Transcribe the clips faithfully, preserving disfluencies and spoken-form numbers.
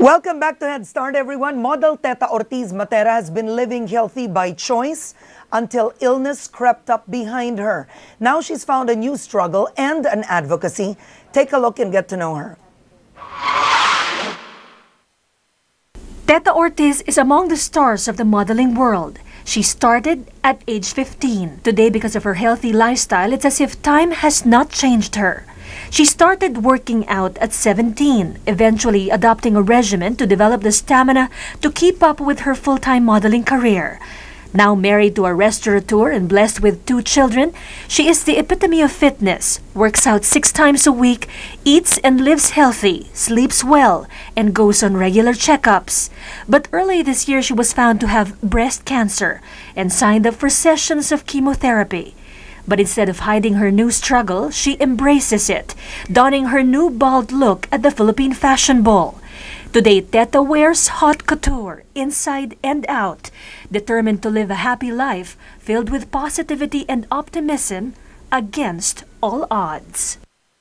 Welcome back to Head Start, everyone. Model Teta Ortiz Matera has been living healthy by choice until illness crept up behind her. Now she's found a new struggle and an advocacy. Take a look and get to know her. Teta Ortiz is among the stars of the modeling world. She started at age fifteen. Today, because of her healthy lifestyle, it's as if time has not changed her. She started working out at seventeen, eventually adopting a regimen to develop the stamina to keep up with her full-time modeling career. Now married to a restaurateur and blessed with two children, she is the epitome of fitness, works out six times a week, eats and lives healthy, sleeps well, and goes on regular checkups. But early this year, she was found to have breast cancer and signed up for sessions of chemotherapy. But instead of hiding her new struggle, she embraces it, donning her new bald look at the Philippine Fashion Ball. Today, Teta wears haute couture, inside and out, determined to live a happy life filled with positivity and optimism against all odds.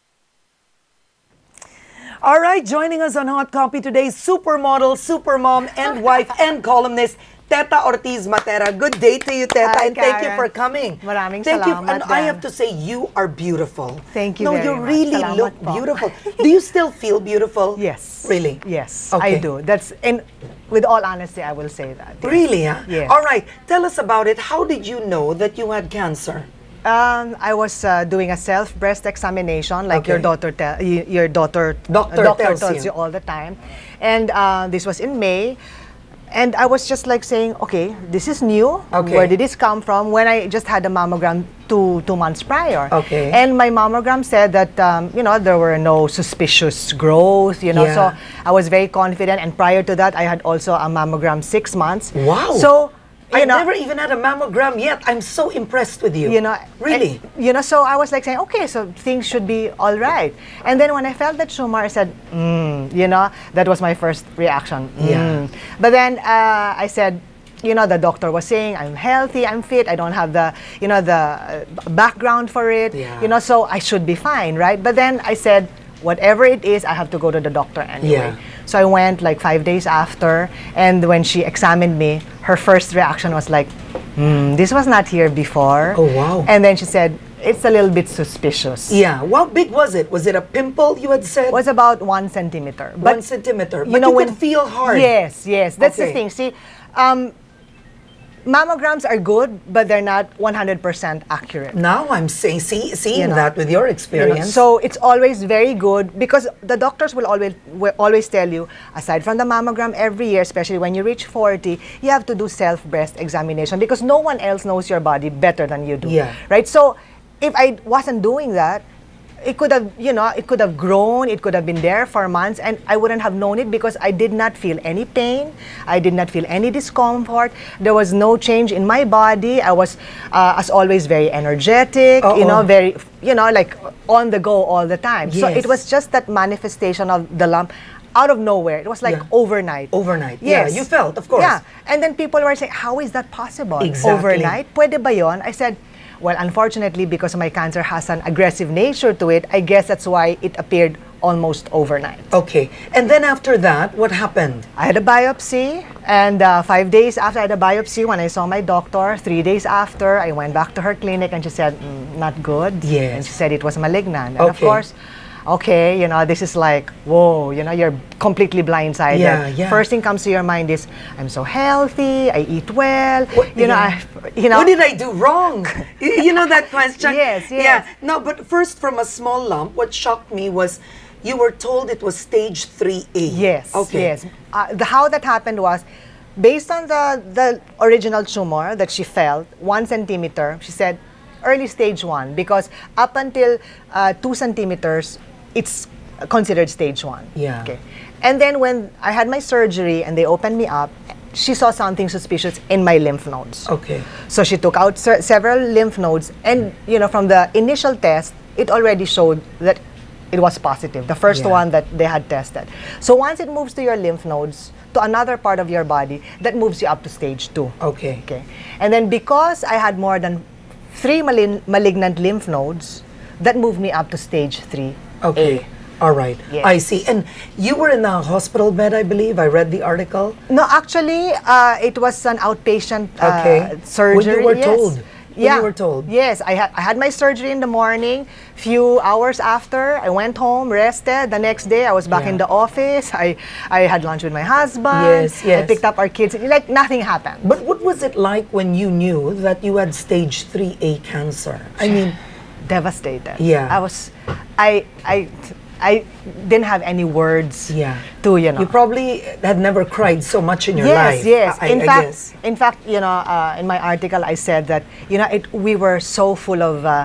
All right, joining us on Hot Copy today, supermodel, supermom, and wife, and columnist, Teta Ortiz Matera. Good day to you, Teta, Hi, and thank you Karen. for coming. Maraming thank you. salamat And I din. have to say, you are beautiful. Thank you No, very you much. really Salamat look po. beautiful. Do you still feel beautiful? Yes. Really? Yes, Okay. I do. That's and with all honesty, I will say that. yes. Really, huh? Yes. All right. Tell us about it. How did you know that you had cancer? Um, I was uh, doing a self breast examination, like Okay. your daughter, te- y- your daughter, Doctor uh, doctor tells tells you. you all the time, and uh, this was in May. And I was just like saying, okay, this is new. Okay. Where did this come from? When I just had a mammogram two two months prior. Okay. And my mammogram said that um, you know, there were no suspicious growth. You know, Yeah. so I was very confident. And prior to that, I had also a mammogram six months. Wow. So you I've know, never even had a mammogram yet. I'm so impressed with you. you know, Really? and, you know, so I was like saying, okay, so things should be all right. And then when I felt that tumor, I said, mm, you know, that was my first reaction. Yeah. Mm. But then uh, I said, you know, the doctor was saying, I'm healthy, I'm fit, I don't have the, you know, the uh, background for it, Yeah. you know, so I should be fine, right? But then I said, whatever it is, I have to go to the doctor anyway. Yeah. So I went like five days after, and when she examined me, her first reaction was like, hmm, this was not here before. Oh, wow. And then she said, it's a little bit suspicious. Yeah. How big was it? Was it a pimple, you had said? It was about one centimeter. One centimeter. you But know, you when- could feel hard. Yes, yes. That's Okay. the thing. See, um, mammograms are good, but they're not one hundred percent accurate. Now I'm saying, see, seeing You know, that with your You know, experience. so it's always very good because the doctors will always will always tell you, aside from the mammogram every year, especially when you reach forty, you have to do self breast examination because no one else knows your body better than you do. Yeah. Right? So if I wasn't doing that, it could have, you know, it could have grown, it could have been there for months, and I wouldn't have known it because I did not feel any pain, I did not feel any discomfort, there was no change in my body, I was, uh, as always, very energetic, Uh-oh. you know, very, you know, like on the go all the time. So Yes. it was just that manifestation of the lump out of nowhere. It was like Yeah. overnight. Overnight. Yes. Yeah, you felt, of course. Yeah. And then people were saying, how is that possible? Exactly. Overnight? Pwede ba yon? I said, well, unfortunately, because my cancer has an aggressive nature to it, I guess that's why it appeared almost overnight. Okay. And then after that, what happened? I had a biopsy, and uh, five days after I had a biopsy, when I saw my doctor, three days after, I went back to her clinic, and she said, mm, not good. Yes. And she said it was malignant. And of Okay. course, okay, you know, this is like, whoa, you know, you're completely blindsided. Yeah, yeah. First thing comes to your mind is, I'm so healthy, I eat well, What- you know, yeah. I, you know. What did I do wrong? you you know that question? Yes, yes. Yeah. No, but first, from a small lump, what shocked me was you were told it was stage three A. Yes, Okay. yes. Uh, the, how that happened was, based on the, the original tumor that she felt, one centimeter, she said, early stage one, because up until uh, two centimeters, it's considered stage one. Yeah. Okay. And then when I had my surgery and they opened me up, she saw something suspicious in my lymph nodes. Okay. So she took out se- several lymph nodes, and you know, from the initial test, it already showed that it was positive, the first Yeah. one that they had tested. So once it moves to your lymph nodes, to another part of your body, that moves you up to stage two. Okay. Okay. And then because I had more than three malin- malignant lymph nodes, that moved me up to stage three. Okay. A. All right. Yes. I see. And you were in a hospital bed, I believe. I read the article. No, actually, uh, it was an outpatient uh, Okay. surgery. When you were yes. told. When yeah. you were told. Yes, I had I had my surgery in the morning. Few hours after, I went home, rested. The next day, I was back Yeah. in the office. I I had lunch with my husband. Yes, yes. I picked up our kids. Like nothing happened. But what was it like when you knew that you had stage three A cancer? I mean, Devastated. Yeah. I was, I I. I didn't have any words yeah. to, you know. You probably had never cried so much in your yes, life. Yes, I, In I fact, guess. in fact, you know, uh, in my article, I said that, you know, it, we were so full of uh,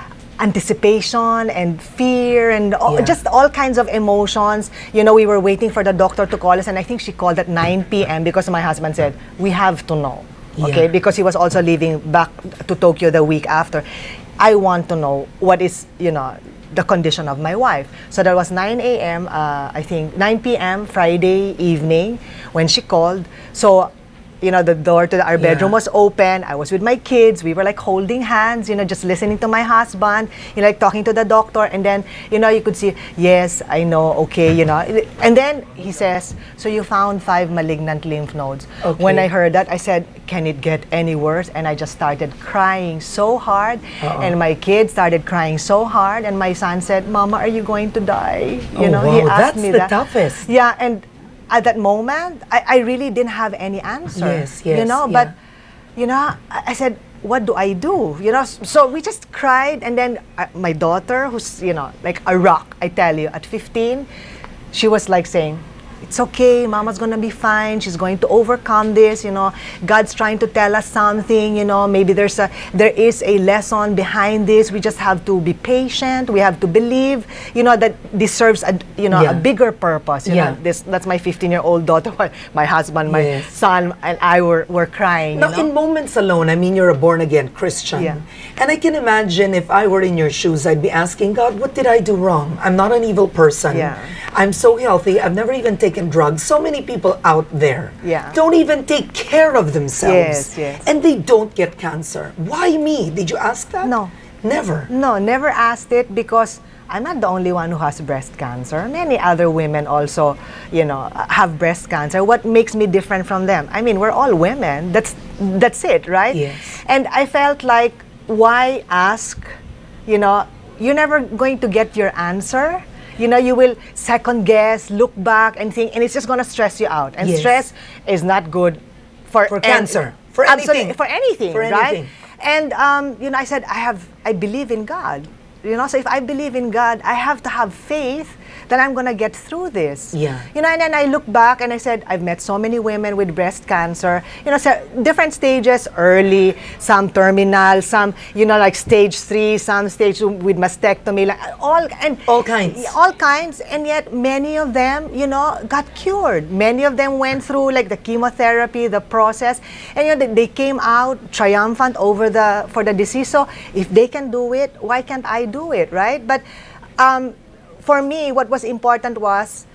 anticipation and fear and all, Yeah. just all kinds of emotions. You know, we were waiting for the doctor to call us, and I think she called at nine p m because my husband said, we have to know, okay? Yeah. Because he was also leaving back to Tokyo the week after. I want to know what is, you know, the condition of my wife. So that was nine a m, uh, I think, nine p m Friday evening when she called. So, you know, the door to our bedroom Yeah. was open. I was with my kids. We were like holding hands, you know, just listening to my husband, you know, like talking to the doctor. And then, you know, you could see, yes, I know, okay, you know. And then he says, so you found five malignant lymph nodes. Okay. When I heard that, I said, can it get any worse? And I just started crying so hard. Uh-oh. And my kids started crying so hard. And my son said, Mama, are you going to die? You Oh, know, wow, he asked that's me the that. toughest. Yeah, and at that moment, I, I really didn't have any answer. Yes, yes, You know, yeah. but, you know, I, I said, what do I do? You know, s- so we just cried. And then uh, my daughter, who's, you know, like a rock, I tell you, at fifteen, she was like saying, it's okay, Mama's gonna be fine. She's going to overcome this. You know, God's trying to tell us something. You know, maybe there's a there is a lesson behind this. We just have to be patient. We have to believe. You know that this serves a you know Yeah. a bigger purpose. You Yeah. know, this that's my fifteen-year-old daughter. My husband, my Yes. son, and I were were crying. Now, you know? in moments alone, I mean, you're a born-again Christian. Yeah. And I can imagine if I were in your shoes, I'd be asking, God, what did I do wrong? I'm not an evil person. Yeah. I'm so healthy. I've never even taken drugs. So many people out there Yeah. don't even take care of themselves. Yes, yes. And they don't get cancer. Why me? Did you ask that? No. Never. No, never asked it because I'm not the only one who has breast cancer. Many other women also, you know, have breast cancer. What makes me different from them? I mean, we're all women. That's that's it, right? Yes. And I felt like, why ask? You know, you're never going to get your answer. You know, you will second guess, look back, and think, and it's just gonna stress you out. And Yes. stress is not good for For an- cancer. For absolutely, anything. for anything, For right? anything. And um, you know, I said I have, I believe in God. You know, so if I believe in God, I have to have faith that I'm gonna get through this. Yeah. You know, and then I look back and I said, I've met so many women with breast cancer. You know, so different stages, early, some terminal, some, you know, like stage three, some stage two with mastectomy, like all and All kinds. all kinds, and yet many of them, you know, got cured. Many of them went through like the chemotherapy, the process, and you know, they, they came out triumphant over the for the disease. So if they can do it, why can't I do it, right? But um, for me, what was important was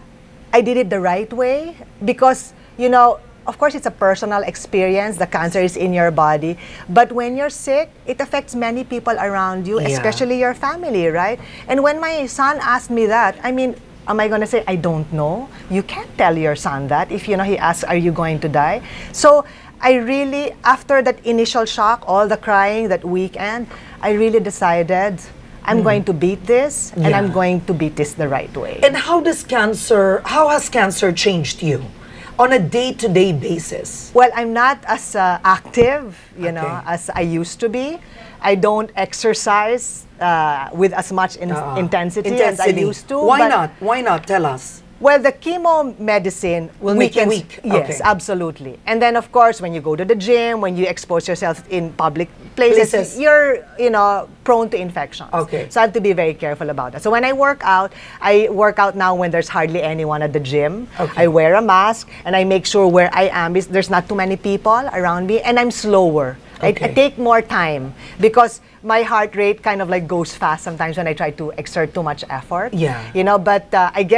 I did it the right way because, you know, of course, it's a personal experience. The cancer is in your body. But when you're sick, it affects many people around you, Yeah. especially your family, right? And when my son asked me that, I mean, am I going to say, I don't know? You can't tell your son that if, you know, he asks, are you going to die? So I really, after that initial shock, all the crying that weekend, I really decided I'm going to beat this, and Yeah. I'm going to beat this the right way. And how does cancer, how has cancer changed you on a day-to-day basis? Well, I'm not as uh, active, you know, Okay. as I used to be. I don't exercise uh, with as much in- Uh, intensity, as I used to. Why but- not? Why not? Tell us. Well, the chemo medicine Will make you weakens- weak. Yes, Okay. absolutely. And then, of course, when you go to the gym, when you expose yourself in public places, Places. you're, you know, prone to infections. Okay. So I have to be very careful about that. So when I work out, I work out now when there's hardly anyone at the gym. Okay. I wear a mask, and I make sure where I am is there's not too many people around me, and I'm slower. I, I Okay. take more time because my heart rate kind of like goes fast sometimes when I try to exert too much effort. Yeah. You know, but uh, I guess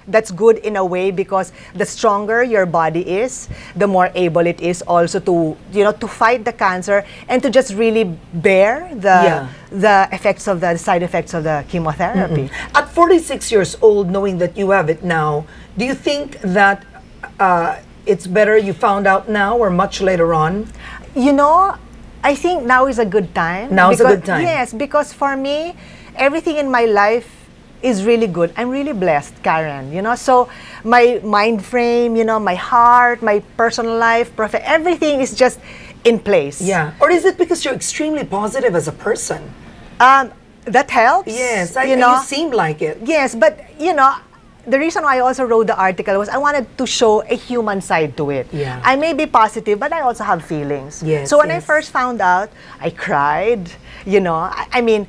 that's good in a way, because the stronger your body is, the more able it is also to, you know, to fight the cancer and to just really bear the Yeah. the effects of the side effects of the chemotherapy. At forty-six years old, knowing that you have it now, do you think that uh, it's better you found out now or much later on? You know, I think now is a good time. Now is a because- good time. Yes, because for me, everything in my life is really good. I'm really blessed, Karen. You know, so my mind frame, you know, my heart, my personal life, prof- everything is just in place. Yeah. Or is it because you're extremely positive as a person? Um, that helps. Yes, I, you know. you seem like it. Yes, but you know, the reason why I also wrote the article was I wanted to show a human side to it. Yeah. I may be positive, but I also have feelings. Yes, so when I yes. first found out, I cried. You know, I, I mean,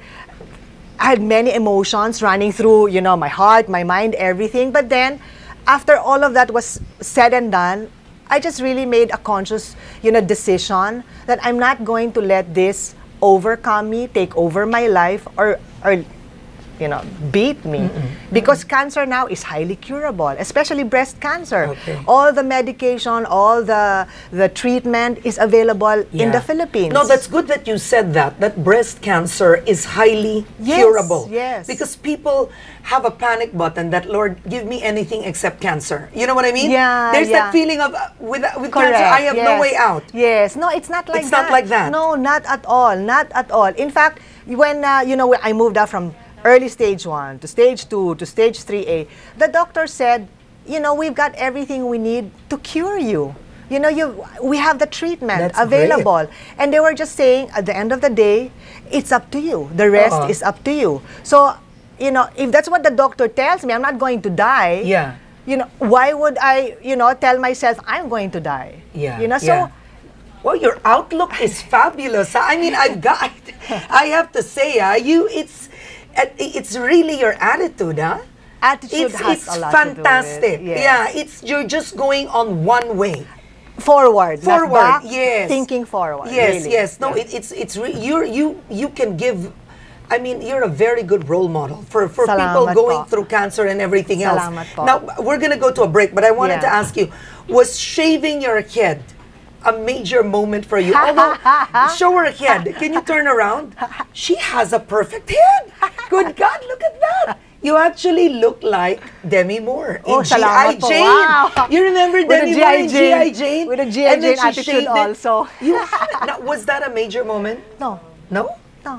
I had many emotions running through, you know, my heart, my mind, everything. But then, after all of that was said and done, I just really made a conscious, you know, decision that I'm not going to let this overcome me, take over my life, or, or you know, beat me. Because cancer now is highly curable, especially breast cancer. Okay. All the medication, all the the treatment is available in the Yeah. Philippines. No, that's good that you said that, that breast cancer is highly Yes, curable. yes. Because people have a panic button that, Lord, give me anything except cancer. You know what I mean? Yeah, There's yeah. that feeling of, uh, with, with Correct. cancer, I have no yes. way out. Yes. No, it's not like It's that. not like that. No, not at all. Not at all. In fact, when, uh, you know, I moved out from early stage one to stage two to stage three A, the doctor said, you know, we've got everything we need to cure you. You know, you we have the treatment That's available. And they were just saying, at the end of the day, it's up to you. The rest Uh-uh. is up to you. So, you know, if that's what the doctor tells me, I'm not going to die. Yeah. You know, why would I, you know, tell myself I'm going to die? Yeah, You know, so yeah. Well, your outlook is fabulous. I mean, I've got, I have to say, uh, you, it's, it's really your attitude, huh? attitude It's, has it's a lot fantastic. to do with it. Yes. Yeah, it's, you're just going on one way. Forward. not Forward, back, yes. Thinking forward. Yes, really. yes. No, Yeah. it, it's it's re- you're you you can give. I mean, you're a very good role model for for people Salamat going po. through cancer and everything else. Salamat po. Now we're gonna go to a break, but I wanted to Yeah. ask you: was shaving your head a major moment for you? Although, show her head. Can you turn around? She has a perfect head. Good God, look at that. You actually look like Demi Moore in Oh, G I. salamat po. Jane. Wow. You remember With the Demi G I Moore in G I. Jane. Jane? With the G I And then Jane she attitude shaved it. also. You had it. Now, was that a major moment? No, No? no.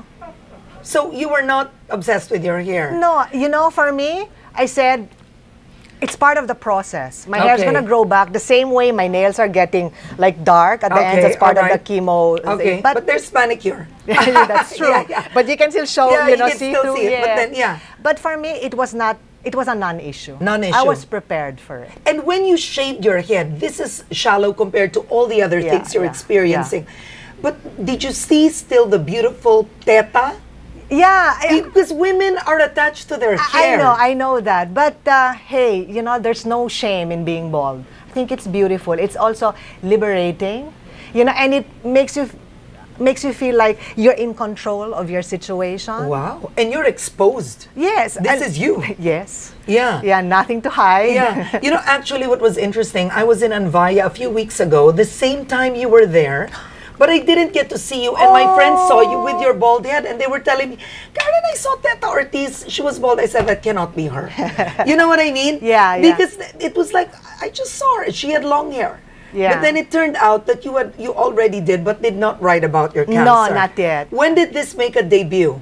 So you were not obsessed with your hair? No, you know, for me, I said, it's part of the process. My hair's Okay. gonna grow back the same way my nails are getting like dark at the ends. Okay, That's part alright. of the chemo. Okay, thing. but, there's manicure. That's true. Yeah, yeah. But you can still show, Yeah, you you know, can see still through. see it, but then, yeah. But for me, it was not. It was a non-issue. Non-issue. I was prepared for it. And when you shaved your head, this is shallow compared to all the other Yeah, things you're yeah, experiencing. But did you see still the beautiful teta? Yeah. I- Because women are attached to their I hair. know, I know that. But uh, hey, you know, there's no shame in being bald. I think it's beautiful. It's also liberating, you know, and it makes you makes you feel like you're in control of your situation. Wow. And you're exposed. Yes. This and- is you. Yes. Yeah. Yeah, nothing to hide. Yeah. You know, actually, what was interesting, I was in Anvaya a few weeks ago, the same time you were there, but I didn't get to see you. And my friends saw you with your bald head, and they were telling me, Karen, I saw Teta Ortiz. She was bald. I said, that cannot be her. You know what I mean? Yeah, yeah. Because it was like, I just saw her. She had long hair. Yeah. But then it turned out that you had you already did, but did not write about your cancer. No, not yet. When did this make a debut?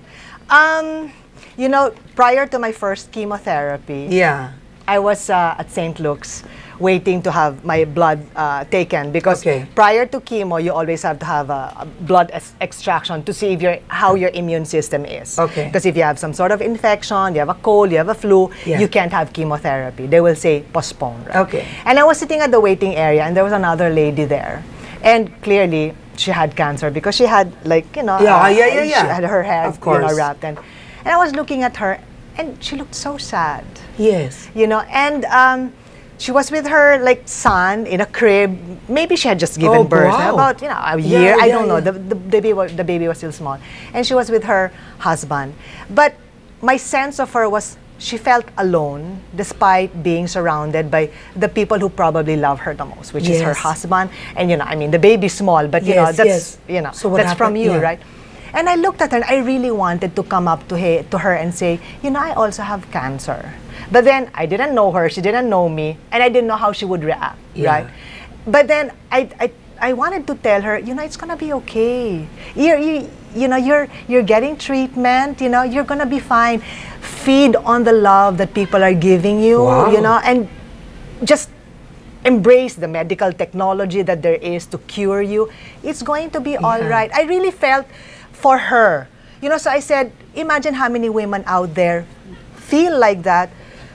Um, you know, prior to my first chemotherapy, Yeah. I was uh, at Saint Luke's waiting to have my blood uh, taken because Okay. prior to chemo, you always have to have a, a blood ex- extraction to see if your how your immune system is. Okay. Because if you have some sort of infection, you have a cold, you have a flu, Yeah. you can't have chemotherapy. They will say postpone. Right? Okay. And I was sitting at the waiting area, and there was another lady there, and clearly she had cancer because she had like you know Yeah, uh, yeah, yeah, she yeah. had her hair Of you know, course. wrapped and and I was looking at her, and she looked so sad. Yes. You know, and um, she was with her like son in a crib. Maybe she had just given Oh, birth wow. about you know a Yeah, year. I yeah, don't know. yeah. The, the baby was the baby was still small, and she was with her husband. But my sense of her was she felt alone despite being surrounded by the people who probably love her the most, which is her Yes. husband. And, you know, I mean, the baby's small, but, you Yes, know, that's, yes. you know, So what that's from happened? you, Yeah. right? And I looked at her and I really wanted to come up to, he, to her and say, you know, I also have cancer. But then I didn't know her, she didn't know me, and I didn't know how she would react, Yeah. right? But then I, I, I wanted to tell her, you know, it's gonna be okay. You're, you, you know, you're, you're getting treatment, you know, you're gonna be fine. Feed on the love that people are giving you, Wow. you know, and just embrace the medical technology that there is to cure you. It's going to be all Yeah. right. I really felt for her. You know, so I said, imagine how many women out there feel like that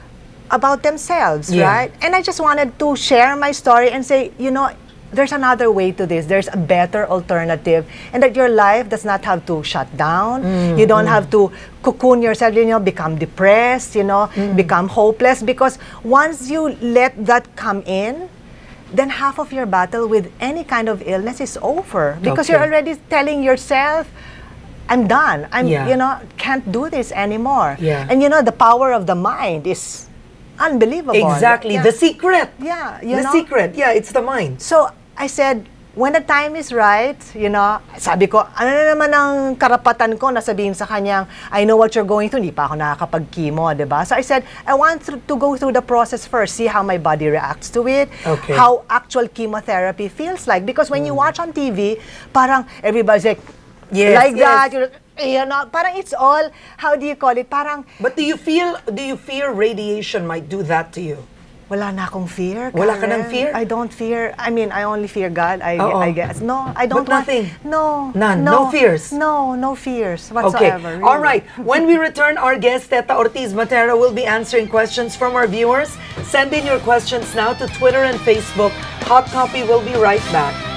about themselves, Yeah. right? And I just wanted to share my story and say, you know, there's another way to this. There's a better alternative, and that your life does not have to shut down. Mm, you don't have to cocoon yourself, you know, become depressed, you know, Mm. become hopeless. Because once you let that come in, then half of your battle with any kind of illness is over. Because Okay. you're already telling yourself, I'm done. I'm, Yeah. you know, can't do this anymore. Yeah. And you know, the power of the mind is unbelievable. Exactly. Yeah. The secret. Yeah, you the know? secret. Yeah, it's the mind. So, I said, when the time is right, you know, sabi ko, ano na naman ang karapatan ko na sabihin sa kanyang, I know what you're going through, hindi pa ako nakakapag-chemo, di ba? So I said, I want to, to go through the process first, see how my body reacts to it, Okay. how actual chemotherapy feels like. Because when you watch on T V, parang everybody's like, Yes, like yes. that, you know, you know, parang it's all, how do you call it, parang, But do you feel, do you fear radiation might do that to you? wala na akong fear. Wala ka Karen. ng fear? I don't fear. I mean, I only fear God, I, Oo. I guess. No, I don't But want... nothing? No. None? No fears? No, no fears Okay. whatsoever. really. All right. When we return, our guest, Teta Ortiz Matera, will be answering questions from our viewers. Send in your questions now to Twitter and Facebook. Hot Copy will be right back.